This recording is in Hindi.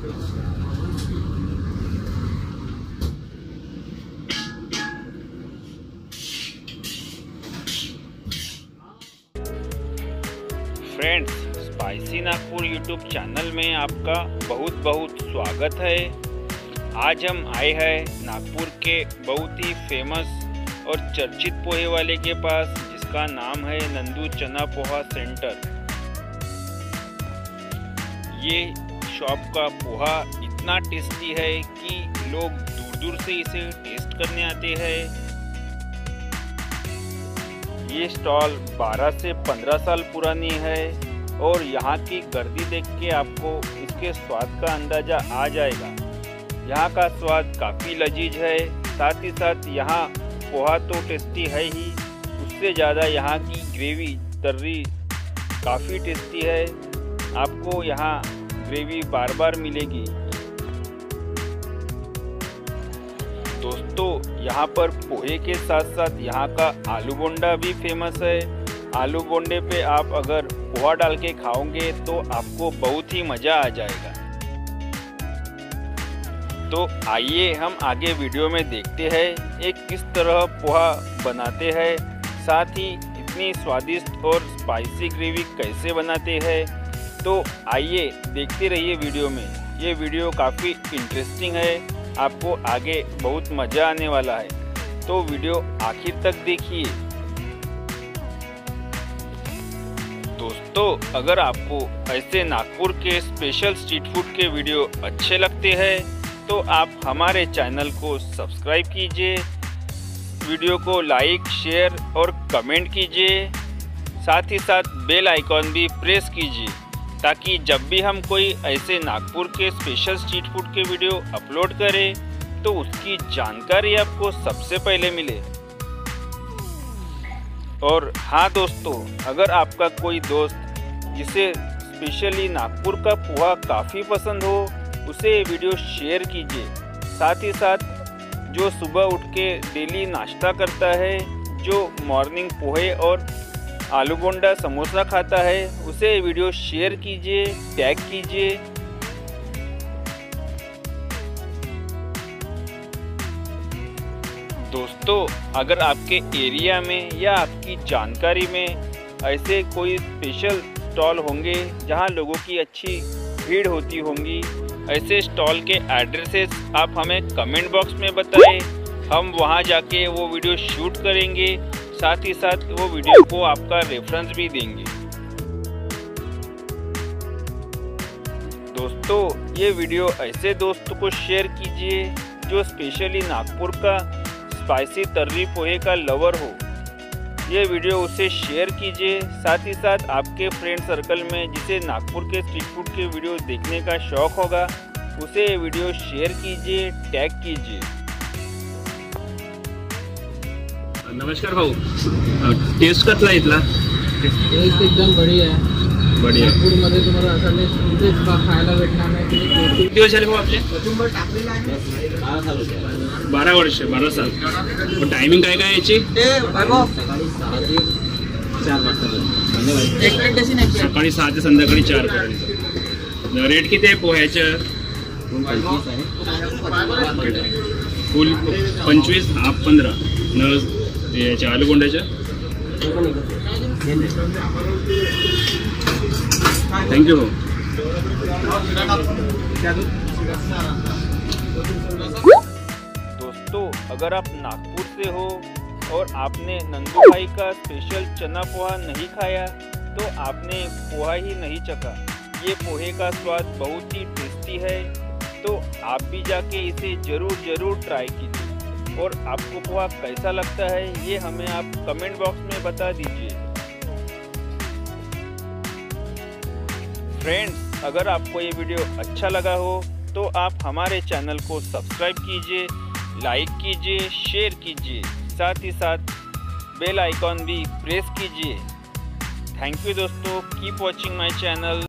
Friends, spicy Nagpur YouTube channel में आपका बहुत बहुत स्वागत है। आज हम आए हैं नागपुर के बहुत ही फेमस और चर्चित पोहे वाले के पास, जिसका नाम है नंदू चना पोहा सेंटर। ये शॉप का पोहा इतना टेस्टी है कि लोग दूर दूर से इसे टेस्ट करने आते हैं। ये स्टॉल 12 से 15 साल पुरानी है और यहाँ की गर्दी देख के आपको इसके स्वाद का अंदाज़ा आ जाएगा। यहाँ का स्वाद काफ़ी लजीज है, साथ ही साथ यहाँ पोहा तो टेस्टी है ही, उससे ज़्यादा यहाँ की ग्रेवी तर्री काफ़ी टेस्टी है। आपको यहाँ ग्रेवी बार बार मिलेगी। दोस्तों, यहाँ पर पोहे के साथ साथ यहाँ का आलू बोंडा भी फेमस है। आलू बोंडे पे आप अगर पोहा डाल के खाओगे तो आपको बहुत ही मज़ा आ जाएगा। तो आइए हम आगे वीडियो में देखते हैं एक किस तरह पोहा बनाते हैं, साथ ही इतनी स्वादिष्ट और स्पाइसी ग्रेवी कैसे बनाते हैं। तो आइए देखते रहिए वीडियो में। ये वीडियो काफ़ी इंटरेस्टिंग है, आपको आगे बहुत मज़ा आने वाला है, तो वीडियो आखिर तक देखिए। दोस्तों, अगर आपको ऐसे नागपुर के स्पेशल स्ट्रीट फूड के वीडियो अच्छे लगते हैं तो आप हमारे चैनल को सब्सक्राइब कीजिए, वीडियो को लाइक, शेयर और कमेंट कीजिए, साथ ही साथ बेल आइकॉन भी प्रेस कीजिए, ताकि जब भी हम कोई ऐसे नागपुर के स्पेशल स्ट्रीट फूड के वीडियो अपलोड करें तो उसकी जानकारी आपको सबसे पहले मिले। और हाँ दोस्तों, अगर आपका कोई दोस्त जिसे स्पेशली नागपुर का पोहा काफ़ी पसंद हो, उसे ये वीडियो शेयर कीजिए। साथ ही साथ जो सुबह उठ के डेली नाश्ता करता है, जो मॉर्निंग पोहे और आलू बोंडा समोसा खाता है, उसे वीडियो शेयर कीजिए, टैग कीजिए। दोस्तों, अगर आपके एरिया में या आपकी जानकारी में ऐसे कोई स्पेशल स्टॉल होंगे जहां लोगों की अच्छी भीड़ होती होंगी, ऐसे स्टॉल के एड्रेसेस आप हमें कमेंट बॉक्स में बताएं। हम वहां जाके वो वीडियो शूट करेंगे, साथ ही साथ वो वीडियो को आपका रेफरेंस भी देंगे। दोस्तों, ये वीडियो ऐसे दोस्तों को शेयर कीजिए जो स्पेशली नागपुर का स्पाइसी तर्री पोहे का लवर हो। ये वीडियो उसे शेयर कीजिए। साथ ही साथ आपके फ्रेंड सर्कल में जिसे नागपुर के स्ट्रीट फूड के वीडियो देखने का शौक होगा, उसे ये वीडियो शेयर कीजिए, टैग कीजिए। नमस्कार भाऊ, टेस्ट कसला इथला? टेस्ट एकदम बढ़िया आहे. नागपूरमध्ये तुम्हाला असं इथेच खायला भेटणार नाही. किती दिवस झाले भाऊ आपले? कचुंबर टाकलेला आहे. 12 वर्ष, 12 साल. टायमिंग काय काय याची? सकाळी 6 ते संध्याकाळी 4 पर्यंत. रेट किती आहे पोह्याचं? Full 25, half 15. न याच्या आलू बोंड्याच्या. Thank you. दोस्तों, अगर आप नागपुर से हो और आपने नंदू भाई का स्पेशल चना पोहा नहीं खाया तो आपने पोहा ही नहीं चखा। ये पोहे का स्वाद बहुत ही टेस्टी है, तो आप भी जाके इसे ज़रूर ट्राई कीजिए। और आपको पोहा कैसा लगता है ये हमें आप कमेंट बॉक्स में बता दीजिए। फ्रेंड्स, अगर आपको ये वीडियो अच्छा लगा हो तो आप हमारे चैनल को सब्सक्राइब कीजिए, लाइक कीजिए, शेयर कीजिए, साथ ही साथ बेल आइकॉन भी प्रेस कीजिए। थैंक यू दोस्तों, कीप वॉचिंग माय चैनल।